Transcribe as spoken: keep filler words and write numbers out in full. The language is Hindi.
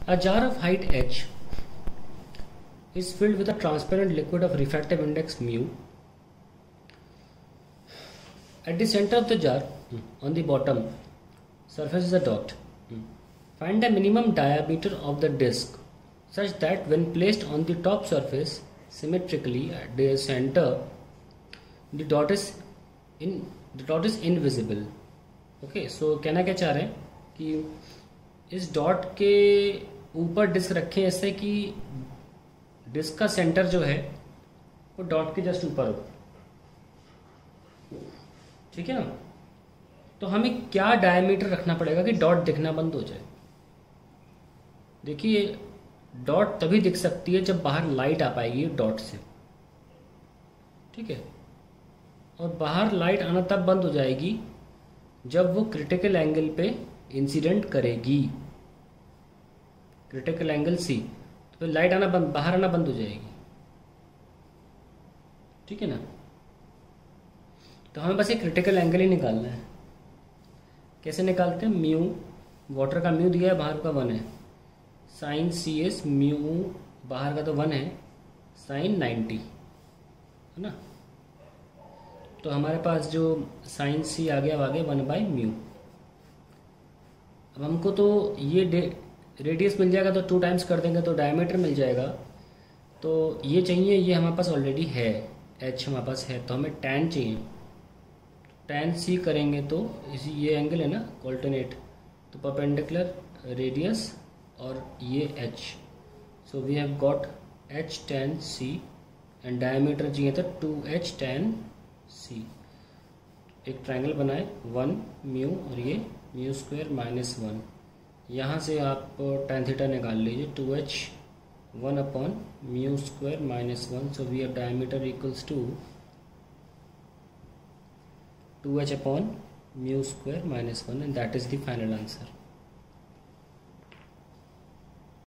A jar of height h is filled with a transparent liquid of refractive index mu. At the center of the jar, on the bottom surface is a dot. Find the minimum diameter of the disc such that when placed on the top surface symmetrically at the center, the dot is in the dot is invisible. Okay, so कहना क्या चाह रहे हैं कि इस डॉट के ऊपर डिस्क रखें ऐसे कि डिस्क का सेंटर जो है वो डॉट के जस्ट ऊपर हो, ठीक है ना। तो हमें क्या डायमीटर रखना पड़ेगा कि डॉट दिखना बंद हो जाए। देखिए, डॉट तभी दिख सकती है जब बाहर लाइट आ पाएगी डॉट से, ठीक है। और बाहर लाइट आना तब बंद हो जाएगी जब वो क्रिटिकल एंगल पे इंसिडेंट करेगी, क्रिटिकल एंगल सी, तो फिर लाइट आना बंद, बाहर आना बंद हो जाएगी, ठीक है ना। तो हमें बस एक क्रिटिकल एंगल ही निकालना है। कैसे निकालते हैं? म्यू, वाटर का म्यू दिया है, बाहर का वन है, साइन सी एस म्यू, बाहर का तो वन है, साइन नाइन्टी, है ना। तो हमारे पास जो साइन सी आ गया, आ गया वन बाई म्यू। अब हमको तो ये रेडियस मिल जाएगा तो टू टाइम्स कर देंगे तो डायमीटर मिल जाएगा। तो ये चाहिए, ये हमारे पास ऑलरेडी है, एच हमारे पास है, तो हमें टैन चाहिए। टैन सी करेंगे तो इसी ये एंगल है ना ऑल्टरनेट, तो परपेंडिकुलर रेडियस और ये H, so we have got H tan C and diameter चाहिए था टू एच टैन सी। एक ट्रायंगल बनाए, वन म्यू और ये म्यू स्क्वायर माइनस वन। यहाँ से आप टैन थीटा निकाल लीजिए, two H one upon mu square minus one, so we have diameter equals to two H upon mu square minus one and that is the final answer.